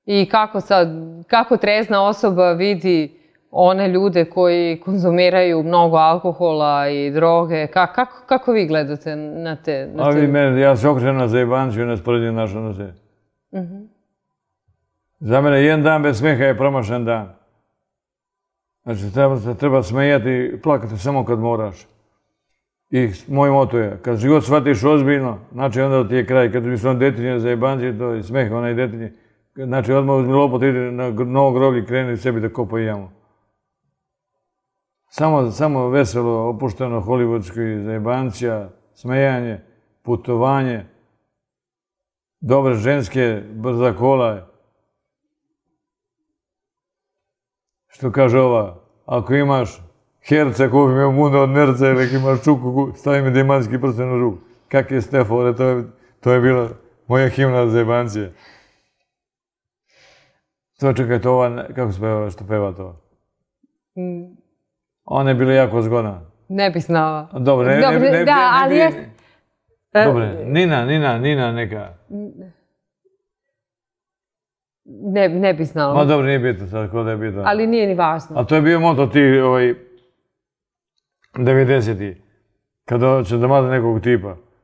I kako trezna osoba vidi one ljude koji konzumiraju mnogo alkohola i droge, kako vi gledate na te... Ja se okrećem na zajebanciju i ne sporedim našu na se. Za mene jedan dan bez smeha je promašen dan. Znači, treba smejati i plakati samo kad moraš. I moj moto je, kad život shvatiš ozbiljno, znači onda ti je kraj. Kad mi su on detinje za jebanci, to je smeh, onaj detinje. Znači, odmah uzmi lopot, ide na novo groblje i kreni sebi da kopa jamu. Samo veselo, opušteno, hollywoodski zajebancija, smejanje, putovanje, dobre ženske, brza kola. Što kaže ova, ako imaš herce, kupi me munda od nerca ili ako imaš čuku, stavi mi diamantski prsten u ruku. Kak je Stefore, to je bila moja himna za jebancije. To čekaj, to ova, kako se peva, što peva to? Ona je bila jako zgodna. Ne bi znala. Dobro, ne bi... Da, ali jest... Dobre, Nina neka. Ne bi znala. Ma dobro, nije bitno sad, ko da je bitno. Ali nije ni važno. A to je bio moto ti, 90-ih, kada će da mada nekog tipa.